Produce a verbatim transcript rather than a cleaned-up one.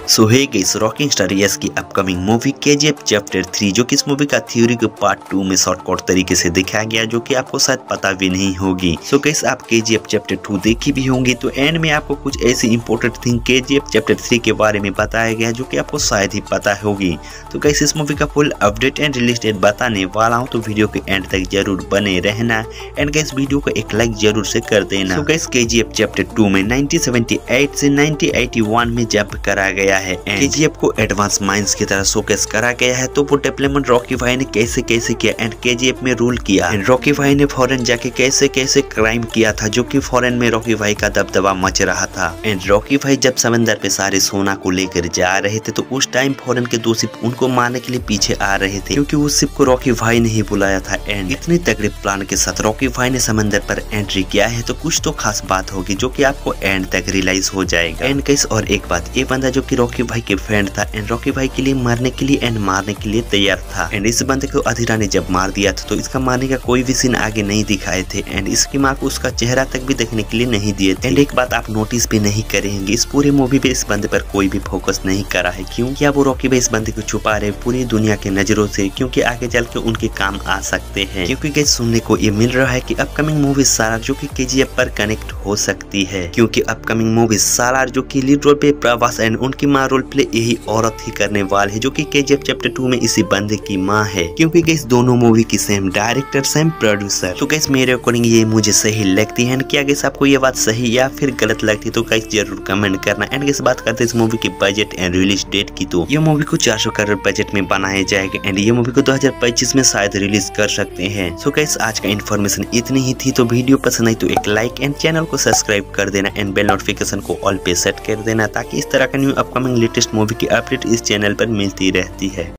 सो है guys, rocking star Yash की upcoming movie KGF chapter three, जो कि इस मूवी का थ्योरी के पार्ट टू में शॉर्टकट तरीके से दिखाया गया, जो कि आपको शायद पता भी नहीं होगी। सो गाइस, आप केजीएफ चैप्टर टू देखी भी होंगी, तो एंड में आपको कुछ ऐसी important thing KGF chapter three के बारे में बताया गया जो कि आपको शायद ही पता होगी। तो गाइस, इस मूवी का full update and release date बताने वाला हूँ, तो वीडियो के एंड तक जरूर बने रहना। एंड गाइस, वीडियो को एक लाइक जरूर से कर देना। तो गाइस, केजीएफ चैप्टर टू में नाइनटीन सेवेंटी एट से नाइनटीन एटी वन में जंप करा गया है। केजीएफ को एडवांस माइंस की तरह शोकेस करा गया है। तो वो डेवलपमेंट रॉकी भाई ने कैसे कैसे किया एंड केजीएफ में रूल किया। एंड रॉकी भाई ने फॉरेन जाके कैसे कैसे क्राइम किया था, जो कि फॉरेन में रॉकी भाई का दबदबा मच रहा था। एंड रॉकी भाई जब समंदर पे सारे सोना को लेकर जा रहे थे, तो उस टाइम फॉरेन के दो शिप उनको मारने के लिए पीछे आ रहे थे, क्योंकि उस शिप को रॉकी भाई ने ही बुलाया था। एंड इतने तगड़े प्लान के साथ रॉकी भाई ने समंदर पर एंट्री किया है, तो कुछ तो खास बात होगी जो कि आपको एंड तक रियलाइज हो जाएगा। एंड गाइस, और एक बात, ये बंदा जो कि रॉकी भाई के फ्रेंड था एंड रॉकी भाई के लिए मरने के लिए एंड मारने के लिए तैयार था। एंड इस बंदे को अधीरा ने जब मार दिया था, तो इसका मारने का कोई भी सीन आगे नहीं दिखाए थे। एंड इसकी माँ को उसका चेहरा तक भी देखने के लिए नहीं दिए थे। एंड एक बात आप नोटिस भी नहीं करेंगे, इस पूरे मूवी पे इस बंदे पर कोई भी फोकस नहीं करा है। क्यों? क्या वो रॉकी भाई इस बंदे को छुपा रहे पूरी दुनिया के नजरों से, क्योंकि आगे चल के उनके काम आ सकते हैं। क्योंकि गाइस, सुनने को ये मिल रहा है कि अपकमिंग मूवी सालार जो कि केजीएफ पर कनेक्ट हो सकती है, क्योंकि अपकमिंग मूवी सालार जो कि लीड रोल पे प्रभास एंड उनकी माँ रोल प्ले यही औरत ही करने वाले है, जो कि केजीएफ चैप्टर टू में इसी बंदे की माँ है। क्योंकि गाइस, दोनों मूवी की सेम डायरेक्टर सेम प्रोड्यूसर। तो गाइस, मेरे अकॉर्डिंग ये मुझे सही लगती है। क्या गाइस, आपको ये बात सही या फिर गलत लगती है? तो गाइस जरूर कमेंट करना। एंड गाइस, बात करते हैं इस मूवी के बजट एंड रिलीज डेट की, तो ये मूवी को चार सौ करोड़ बजट में बनाया जाएगा। एंड ये मूवी को दो हजार पच्चीस में शायद रिलीज कर सकते हैं। सो गाइस, आज का इन्फॉर्मेशन इतनी ही थी। तो वीडियो पसंद आई तो एक लाइक एंड चैनल को सब्सक्राइब कर देना एंड बेल नोटिफिकेशन को ऑल पे सेट कर देना, ताकि इस तरह का न्यू अपकमिंग लेटेस्ट मूवी की अपडेट इस चैनल पर मिलती रहती है।